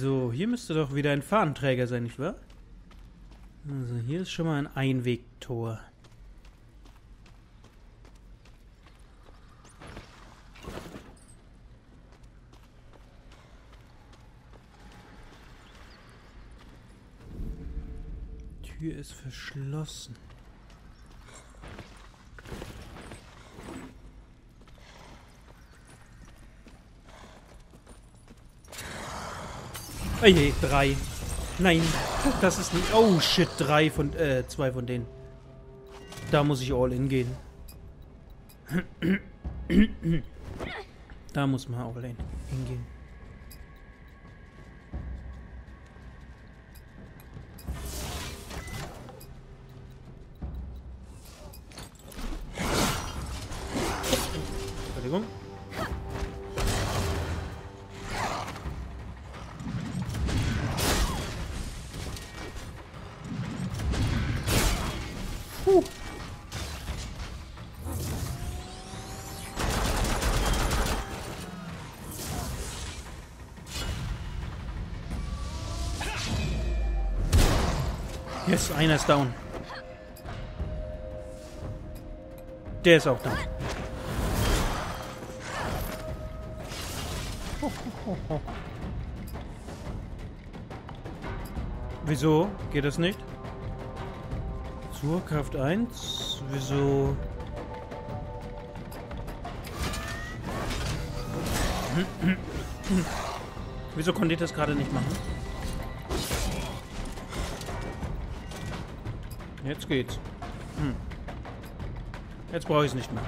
So, hier müsste doch wieder ein Fahnenträger sein, nicht wahr? Also hier ist schon mal ein Einwegtor. Tür ist verschlossen. Oh je, 3. Nein, das ist nicht... Oh shit, 2 von denen. Da muss ich all in gehen. Da muss man all in hingehen. Entschuldigung. Yes, einer ist down. Der ist auch down. Wieso? Geht das nicht? Zur Kraft 1? Wieso? Wieso konnte ich das gerade nicht machen? Jetzt geht's. Jetzt brauche ich es nicht mehr.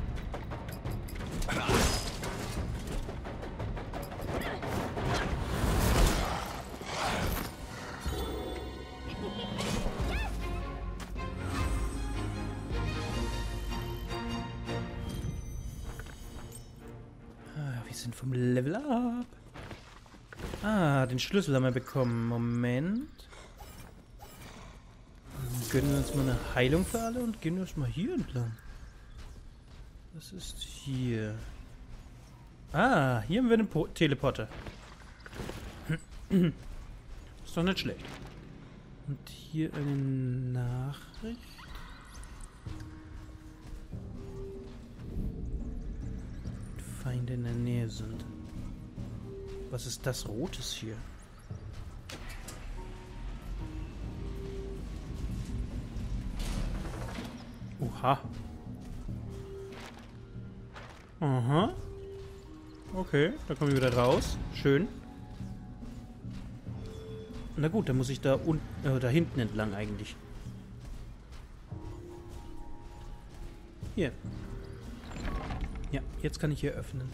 Wir sind vom Level up. Ah, den Schlüssel haben wir bekommen. Moment. Gönnen wir uns mal eine Heilung für alle und gehen wir uns mal hier entlang. Was ist hier? Ah, hier haben wir einen Teleporter. Ist doch nicht schlecht. Und hier eine Nachricht. Feinde in der Nähe sind. Was ist das Rotes hier? Oha. Aha. Okay, da komme ich wieder raus. Schön. Na gut, dann muss ich da unten, da hinten entlang eigentlich. Hier. Ja, jetzt kann ich hier öffnen.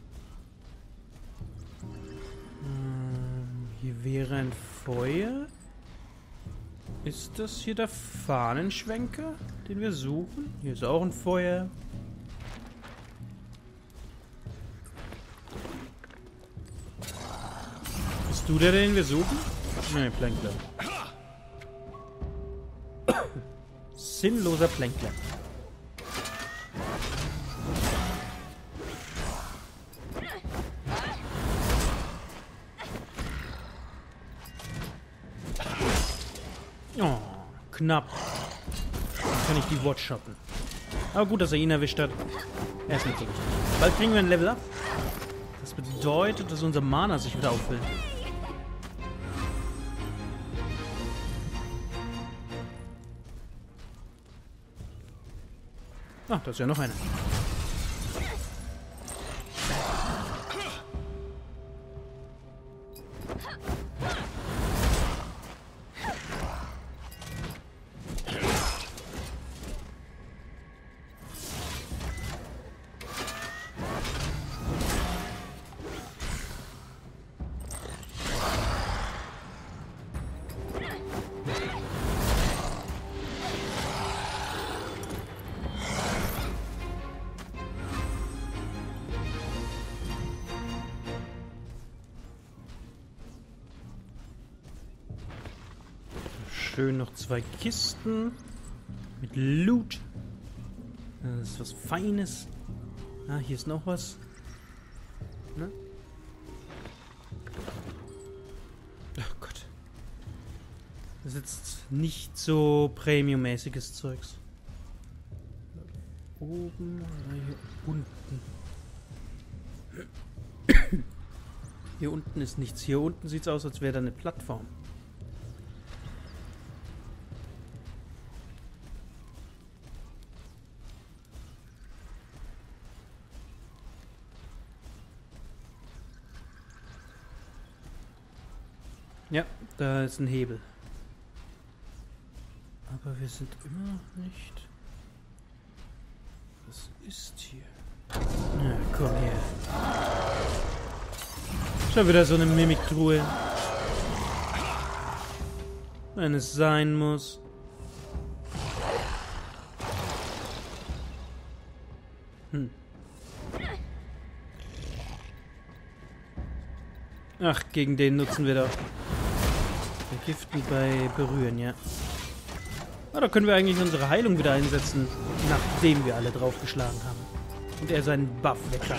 Hier wäre ein Feuer. Ist das hier der Fahnenschwenker, den wir suchen? Hier ist auch ein Feuer. Bist du der, den wir suchen? Nein, Plänkler. Sinnloser Plänkler. Oh, knapp. Dann kann ich die Watch-shotten. Aber gut, dass er ihn erwischt hat. Er ist nicht so wichtig. Bald kriegen wir ein Level up. Das bedeutet, dass unser Mana sich wieder auffüllt. Ach, da ist ja noch einer. Schön noch 2 Kisten mit Loot. Das ist was Feines. Ah, hier ist noch was. Ne? Das ist jetzt nicht so Premium-mäßiges Zeugs. Oben oder hier unten? Hier unten ist nichts. Hier unten sieht es aus, als wäre da eine Plattform. Ja, da ist ein Hebel. Aber wir sind immer noch nicht... Was ist hier? Na, komm her. Schon wieder so eine Mimiktruhe. Wenn es sein muss. Ach, gegen den nutzen wir doch. Vergiften bei Berühren, ja. Ah, da können wir eigentlich unsere Heilung wieder einsetzen, nachdem wir alle draufgeschlagen haben. Und er seinen Buff weg hat.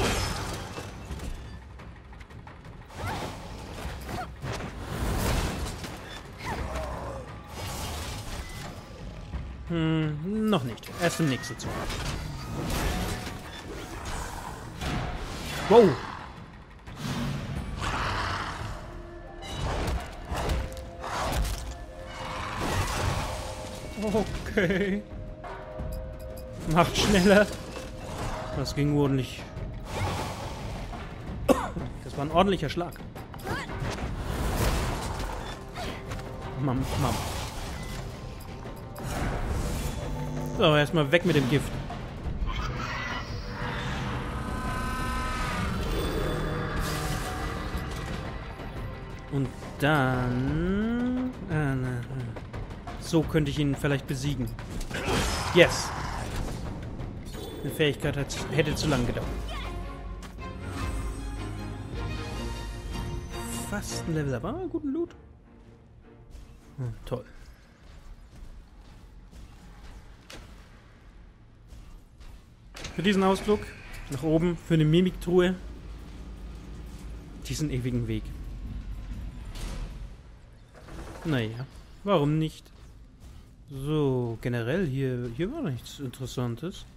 Noch nicht. Erst im nächsten Zug. Wow! Okay. Macht schneller. Das ging ordentlich. Das war ein ordentlicher Schlag. Mam. So, erstmal weg mit dem Gift. Und dann... So könnte ich ihn vielleicht besiegen. Yes! Die Fähigkeit hätte zu lang gedauert. Fast ein Level up. Aber guten Loot. Toll. Für diesen Ausflug nach oben, für eine Mimiktruhe, diesen ewigen Weg. Naja, warum nicht? So, generell hier war nichts Interessantes.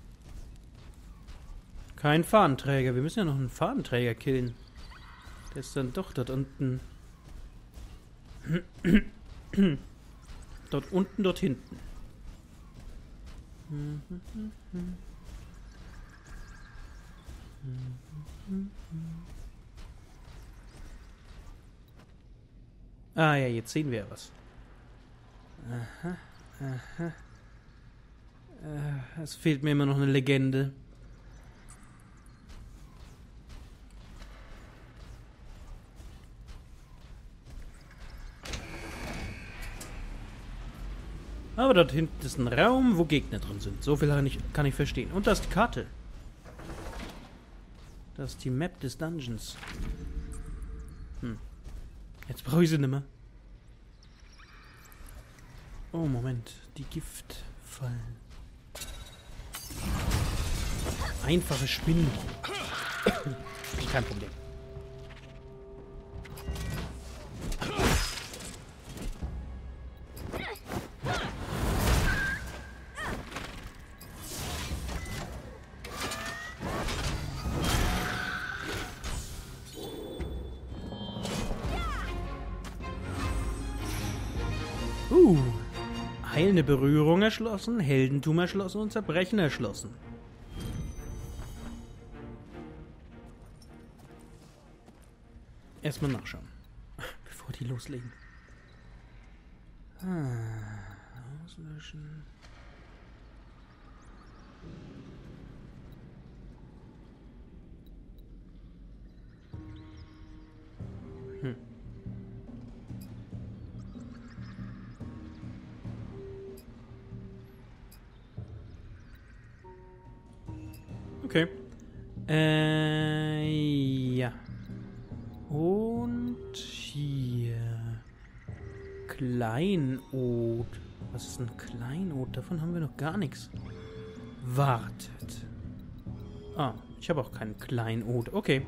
Kein Fahnenträger. Wir müssen ja noch einen Fahnenträger killen. Der ist dann doch dort unten. Dort unten, dort hinten. Ah ja, jetzt sehen wir was. Aha. Es fehlt mir immer noch eine Legende. Aber dort hinten ist ein Raum, wo Gegner drin sind. So viel kann ich verstehen. Und da ist die Karte. Das ist die Map des Dungeons. Jetzt brauche ich sie nicht mehr. Oh, Moment. Die Giftfallen. Einfache Spinnen. Kein Problem. Heilende Berührung erschlossen, Heldentum erschlossen und Zerbrechen erschlossen. Erstmal nachschauen, bevor die loslegen. Auslöschen. Okay. Ja. Und hier. Kleinod. Was ist ein Kleinod? Davon haben wir noch gar nichts. Wartet. Ah, ich habe auch keinen Kleinod. Okay.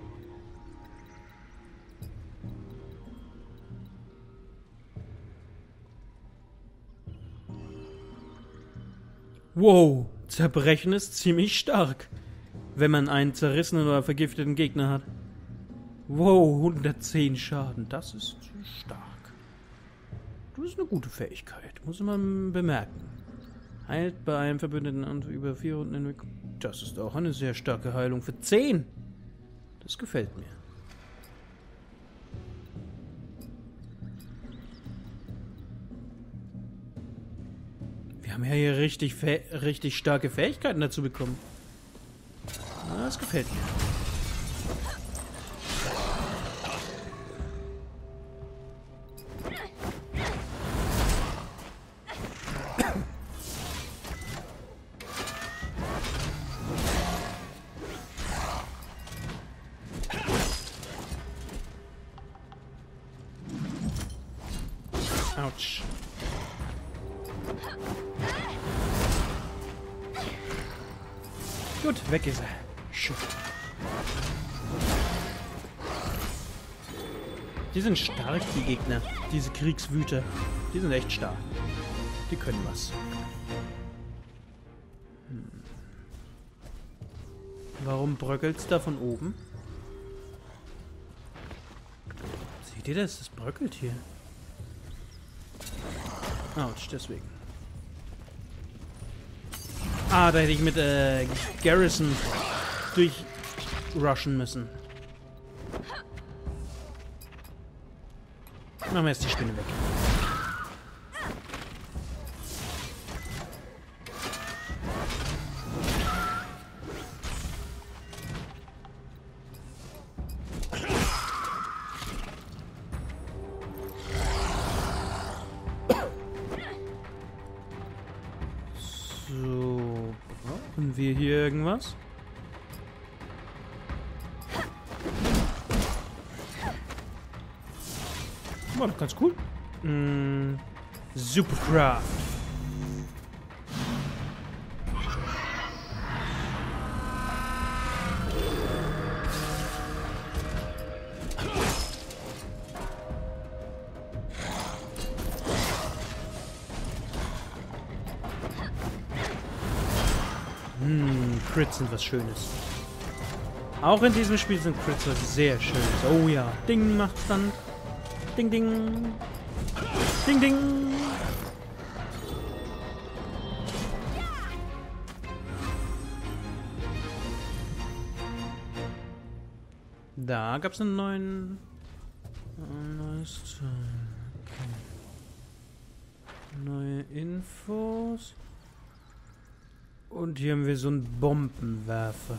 Wow, Zerbrechen ist ziemlich stark, wenn man einen zerrissenen oder vergifteten Gegner hat. Wow, 110 Schaden, das ist stark. Das ist eine gute Fähigkeit, muss man bemerken. Heilt bei einem Verbündeten und über 4 Runden hinweg. Das ist auch eine sehr starke Heilung für 10. Das gefällt mir. Wir haben ja hier richtig starke Fähigkeiten dazu bekommen. Das gefällt mir. Autsch. Gut, weg ist er. Schön. Die sind stark, die Gegner. Diese Kriegswüter. Die sind echt stark. Die können was. Warum bröckelt's da von oben? Seht ihr das? Das bröckelt hier. Autsch, deswegen. Ah, da hätte ich mit Garrison durchrushen müssen. Machen wir jetzt die Spinne weg. So, brauchen wir hier irgendwas? War doch ganz cool. Supercraft. Crits sind was Schönes. Auch in diesem Spiel sind Crits was sehr Schönes. Oh ja. Ding macht's dann. Ding, ding. Ding, ding. Da gab's einen neuen... Okay. Neue Infos. Und hier haben wir so einen Bombenwerfer.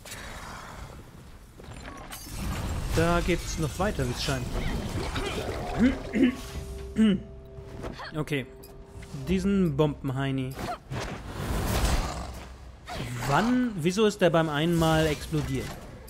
Da geht's noch weiter, wie es scheint. Okay. Diesen Bombenheini. Wieso ist der beim einen Mal explodiert?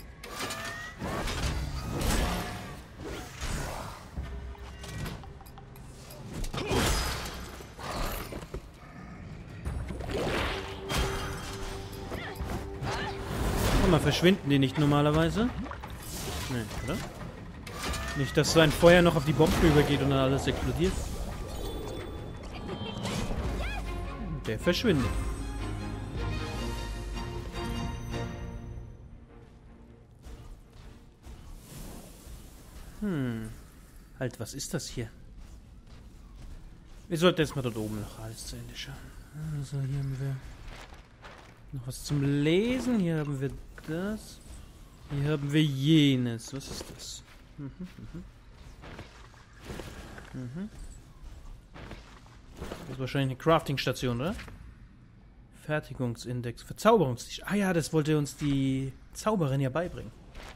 Mal verschwinden die nicht normalerweise? Nee, oder? Nicht, dass sein Feuer noch auf die Bomben übergeht und dann alles explodiert. Der verschwindet. Halt, was ist das hier? Wir sollten jetzt mal dort oben noch alles zu Ende schauen. Also hier haben wir noch was zum Lesen. Hier haben wir das. Hier haben wir jenes. Was ist das? Das ist wahrscheinlich eine Crafting-Station, oder? Fertigungsindex. Verzauberungstisch. Ah ja, das wollte uns die Zauberin ja beibringen.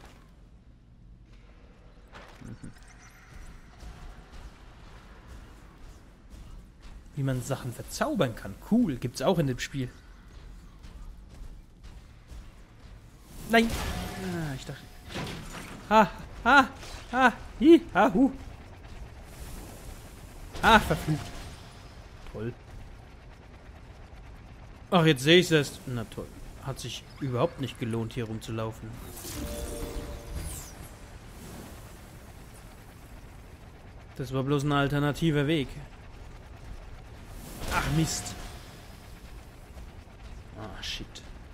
Wie man Sachen verzaubern kann. Cool. Gibt's auch in dem Spiel. Nein! Ah, ich dachte... Ha! Ha! Ha! Hi! Ha! Hu! Ah, verflucht. Toll. Ach, jetzt sehe ich es erst. Na toll. Hat sich überhaupt nicht gelohnt, hier rumzulaufen. Das war bloß ein alternativer Weg. Ach, Mist. Ah, shit.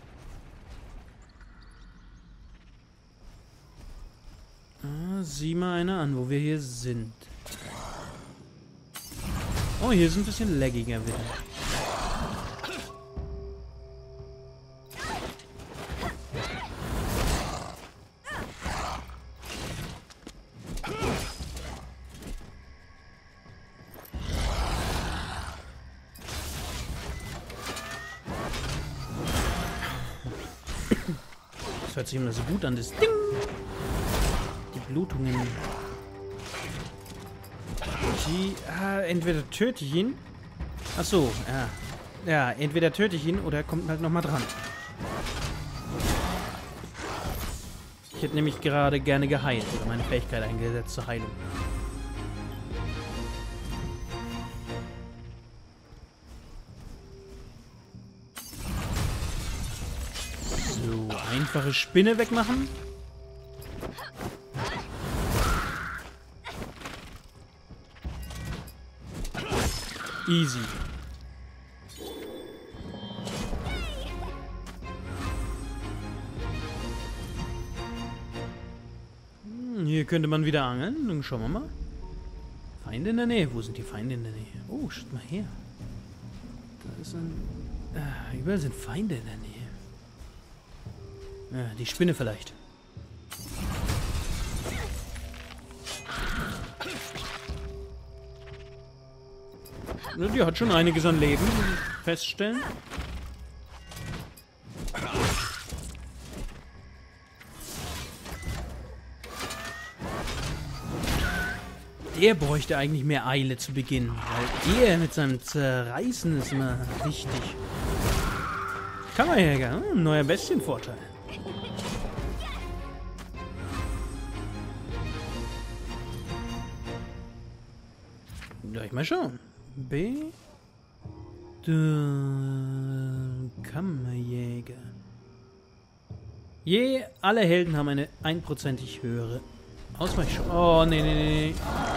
Ah, sieh mal einer an, wo wir hier sind. Oh, hier ist ein bisschen laggiger wieder. Das hört sich immer so gut an, das Ding. Die Blutungen. Die, entweder töte ich ihn. Ach so, ja. Ja, entweder töte ich ihn oder er kommt halt nochmal dran. Ich hätte nämlich gerade gerne geheilt oder meine Fähigkeit eingesetzt zur Heilung. So, einfache Spinne wegmachen. Easy. Hier könnte man wieder angeln. Dann schauen wir mal. Feinde in der Nähe. Wo sind die Feinde in der Nähe? Oh, schaut mal her. Da ist ein... überall sind Feinde in der Nähe. Ja, die Spinne vielleicht. Die hat schon einiges an Leben, feststellen. Der bräuchte eigentlich mehr Eile zu Beginn, weil er mit seinem Zerreißen ist immer wichtig. Kammerjäger, neuer Bestienvorteil. Soll ich mal schauen. Kammerjäger. Alle Helden haben eine 1%ig höhere Ausweichchance. Oh, nee.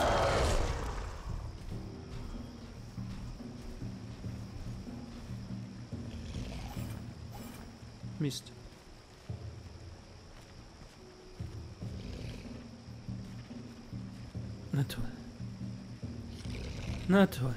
Mist. Na toll. Na toll.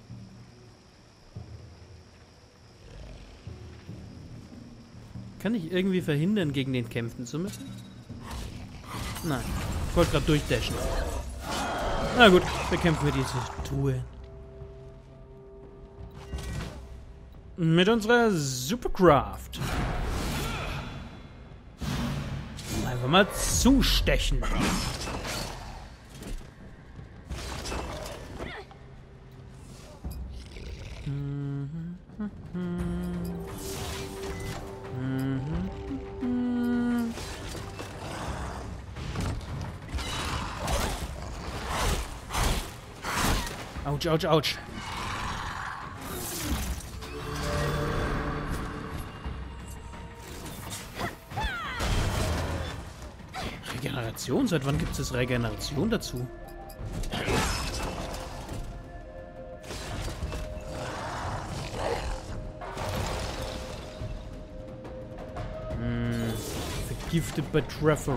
Kann ich irgendwie verhindern, gegen den kämpfen zu müssen? Nein. Ich wollte gerade durchdashen. Na gut, bekämpfen wir diese Truhe. Mit unserer Supercraft. Einfach mal zustechen. Autsch, ouch, ouch. Regeneration? Seit wann gibt es Regeneration dazu? Vergiftet bei Treffer.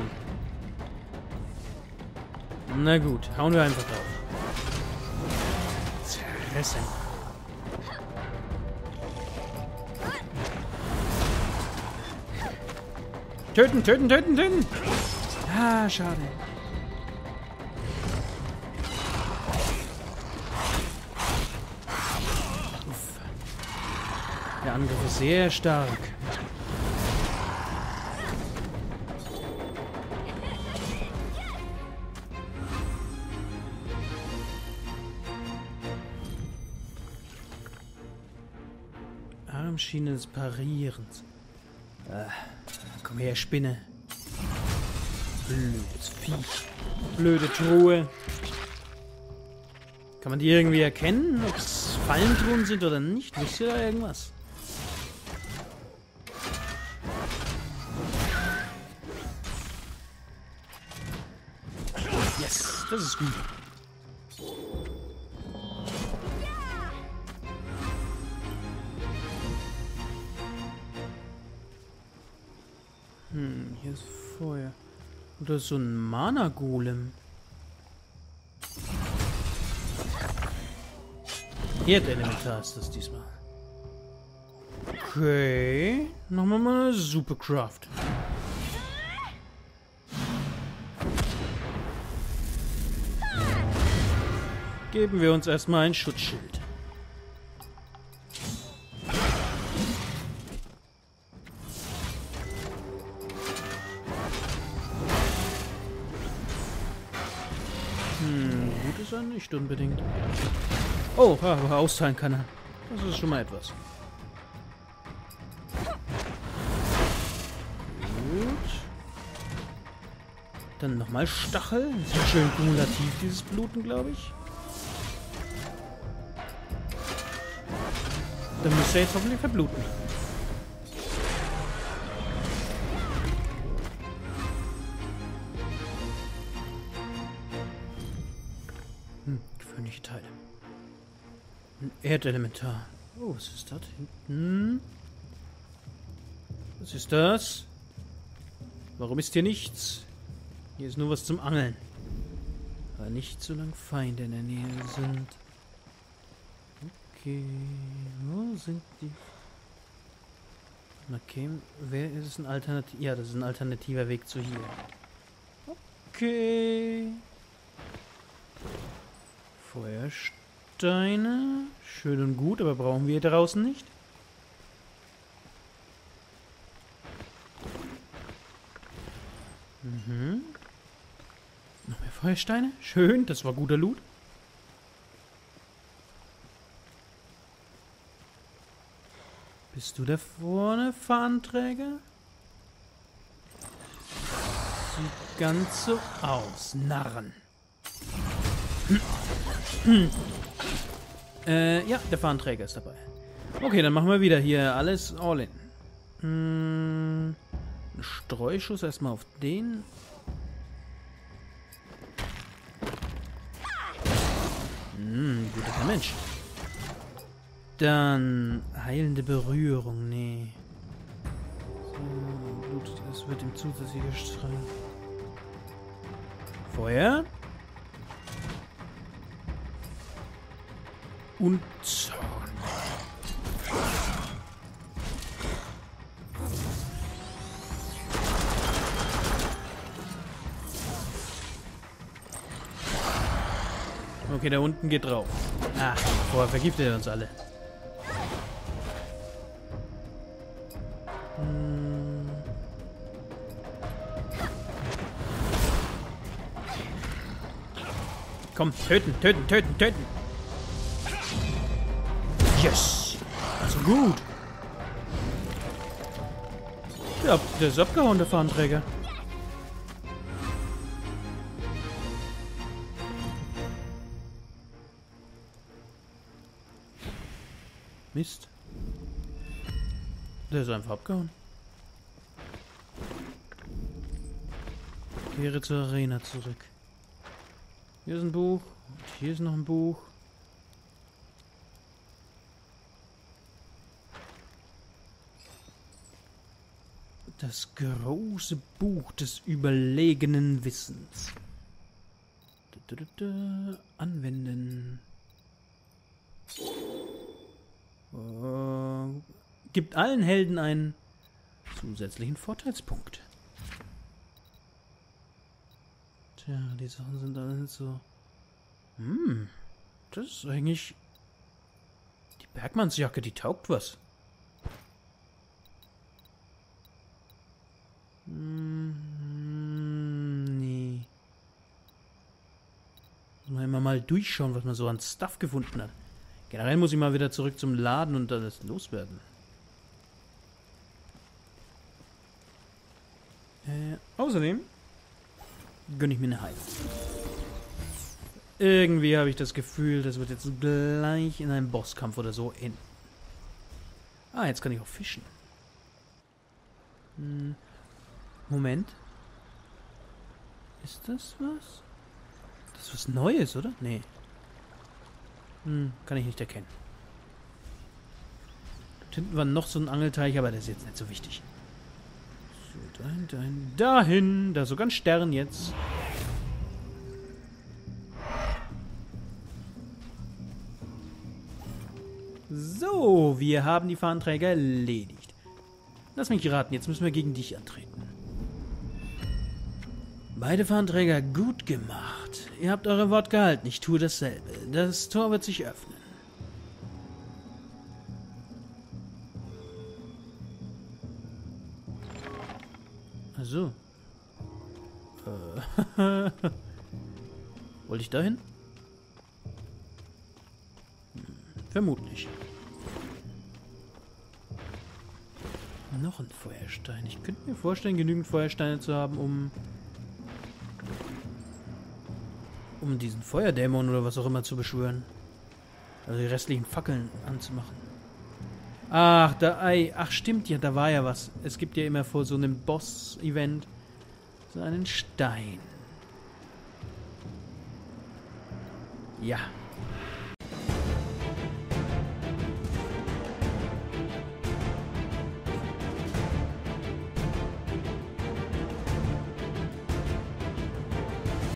Na gut, hauen wir einfach drauf. Zerrissen. Töten, töten, töten, töten! Ah, schade. Uff. Der Angriff ist sehr stark. Armschiene des Parierens. Komm her, Spinne. Blödes Viech. Blöde Truhe. Kann man die irgendwie erkennen, ob es Fallentruhen sind oder nicht? Wisst ihr da irgendwas? Yes, das ist gut. Hier ist Feuer. Oder so ein Mana-Golem. Erdelementar ist das diesmal. Okay. Nochmal mal eine Supercraft. Geben wir uns erstmal ein Schutzschild. Gut ist er nicht unbedingt. Oh, aber austeilen kann er. Das ist schon mal etwas. Gut. Dann nochmal Stachel. Ist ja schön kumulativ, dieses Bluten, glaube ich. Dann müsste er jetzt hoffentlich verbluten. Gewöhnliche Teile. Ein Erdelementar. Oh, was ist das hinten? Was ist das? Warum ist hier nichts? Hier ist nur was zum Angeln. Aber nicht solange Feinde in der Nähe sind. Okay, wo sind die? Okay, wer ist ein Alternativ? Ja, das ist ein alternativer Weg zu hier. Okay. Feuersteine. Schön und gut, aber brauchen wir hier draußen nicht. Noch mehr Feuersteine. Schön, das war guter Loot. Bist du da vorne, Fahnenträger? Sieht ganz so aus. Narren. Ja, der Fahnenträger ist dabei. Okay, dann machen wir wieder hier alles all in. Ein Streuschuss erstmal auf den. Guter Mensch. Dann heilende Berührung, nee. So, Blut, das wird ihm zusätzlich gestrahlt. Feuer. Und Zorn. Okay, da unten geht drauf. Ach, vorher vergiftet er uns alle. Komm, töten, töten, töten, töten. Yes. Also gut. Ja, der ist abgehauen, der Fahnenträger. Mist. Der ist einfach abgehauen. Kehre zur Arena zurück. Hier ist ein Buch. Und hier ist noch ein Buch. Das große Buch des überlegenen Wissens. Anwenden. Gibt allen Helden einen zusätzlichen Vorteilspunkt. Tja, die Sachen sind alle nicht so... das ist eigentlich... Die Bergmannsjacke, die taugt was. Nee. Muss man immer mal durchschauen, was man so an Stuff gefunden hat. Generell muss ich mal wieder zurück zum Laden und alles loswerden. Außerdem gönne ich mir eine Heilung. Irgendwie habe ich das Gefühl, das wird jetzt gleich in einem Bosskampf oder so enden. Ah, jetzt kann ich auch fischen. Moment. Ist das was? Das ist was Neues, oder? Nee. Kann ich nicht erkennen. Dort hinten war noch so ein Angelteich, aber das ist jetzt nicht so wichtig. So, Dahin. Da ist sogar ein Stern jetzt. So, wir haben die Fahnenträger erledigt. Lass mich raten, jetzt müssen wir gegen dich antreten. Beide Fahnenträger gut gemacht. Ihr habt eure Wort gehalten, ich tue dasselbe. Das Tor wird sich öffnen. Also. Wollte ich dahin? Vermutlich. Noch ein Feuerstein. Ich könnte mir vorstellen, genügend Feuersteine zu haben, um diesen Feuerdämon oder was auch immer zu beschwören. Also die restlichen Fackeln anzumachen. Ach, ach stimmt ja, da war ja was. Es gibt ja immer vor so einem Boss-Event so einen Stein. Ja.